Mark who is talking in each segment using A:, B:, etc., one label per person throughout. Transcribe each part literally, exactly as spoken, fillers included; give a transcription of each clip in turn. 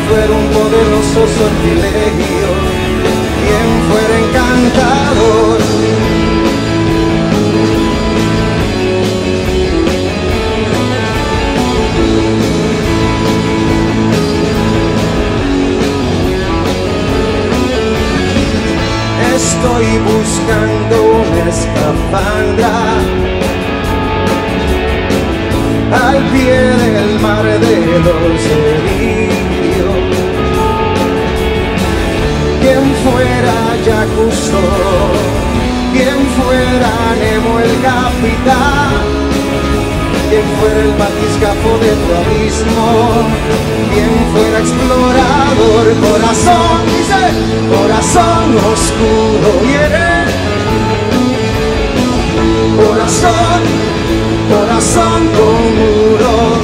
A: fuera un poderoso sortilegio, quien fuera encantador. Estoy buscando una escafandra al pie del mar de los delirios, quien fuera Jacques Cousteau, quien fuera Nemo el capitán, quien fuera el batiscafo de tu abismo, quien fuera explorador. Corazón, dice, corazón oscuro, yeah. Corazón, corazón con muros,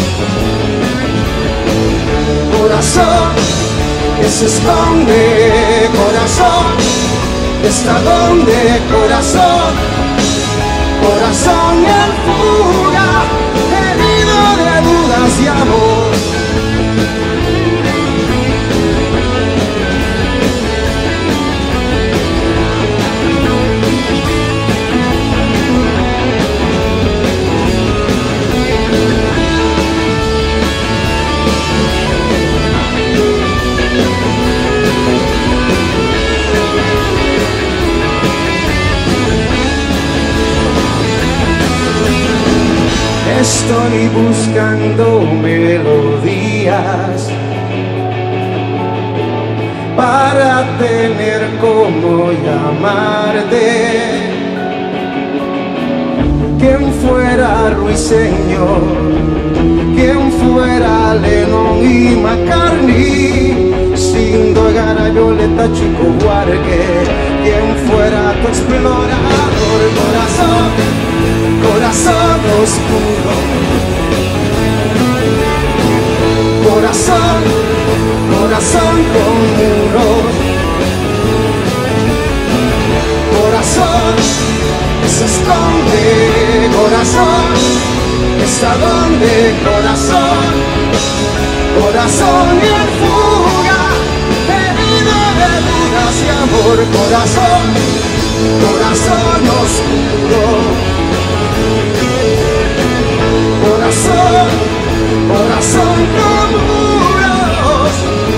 A: corazón que se esconde, corazón, ¿está donde? Corazón, corazón en fuga, herido de dudas y amor. Estoy buscando melodías para tener como llamarte. Quien fuera Ruiseñor, quien fuera Lennon y McCartney, sin dogar a Violeta Chico Buarque, quien fuera tu explorador. Corazón, corazón oscuro, corazón, corazón con muros, corazón que se esconde, corazón, ¿está donde? Corazón, corazón en fuga, herido de dudas y amor. Corazón, corazón oscuro, corazón, corazón con muros,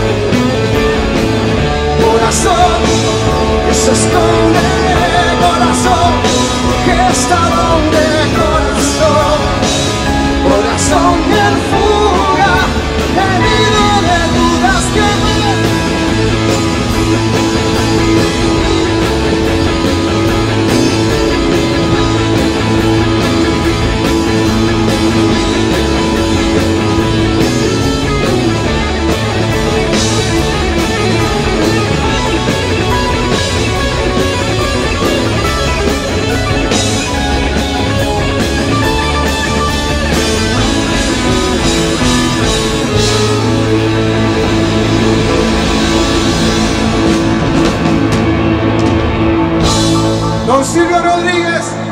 A: corazón que se esconde, corazón que está donde, corazón, corazón en fuga, herido de dudas y amor. Don Silvio Rodríguez.